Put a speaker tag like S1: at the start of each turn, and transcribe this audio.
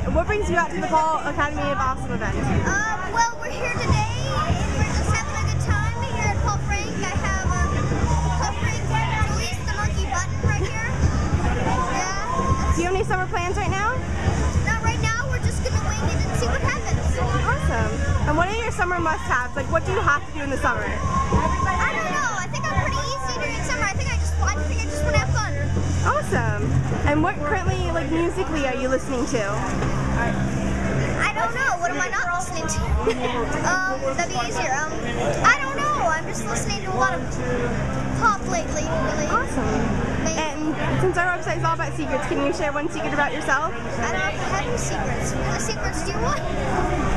S1: what brings you out to the Fall Academy of Awesome event?
S2: Well, we're here today. We're just having a good time here at Paul Frank. I have Paul Frank released the monkey button right here. Yeah.
S1: Do you have any summer plans right now?
S2: Not right now. We're just going to wing it and see what happens.
S1: Awesome. And what are your summer must-haves? Like, what do you have to do in the summer?
S2: I don't know. I think I'm pretty easy during summer. I think I just want to have fun.
S1: Awesome. And what currently, like, musically are you listening to?
S2: I don't know. What am I not listening to? That'd be easier. I don't know. I'm just listening to a lot of pop lately. Really.
S1: Awesome. And since our website is all about secrets, can you share one secret about yourself?
S2: I don't have any secrets. What kind of secrets do you want?